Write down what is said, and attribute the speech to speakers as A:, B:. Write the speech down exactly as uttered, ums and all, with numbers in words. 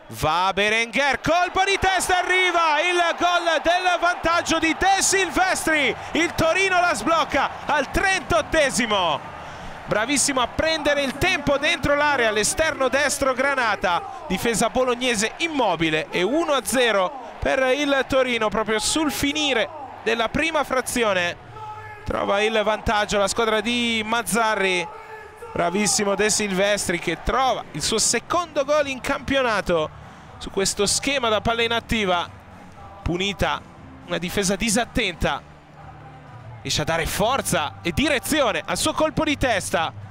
A: Va Berenguer, colpo di testa, arriva il gol del vantaggio di De Silvestri. Il Torino la sblocca al trentottesimo. Bravissimo a prendere il tempo dentro l'area, all'esterno destro Granata. Difesa bolognese immobile e uno a zero per il Torino proprio sul finire della prima frazione. Trova il vantaggio la squadra di Mazzarri. Bravissimo De Silvestri che trova il suo secondo gol in campionato su questo schema da palla inattiva. Punita una difesa disattenta. Riesce a dare forza e direzione al suo colpo di testa.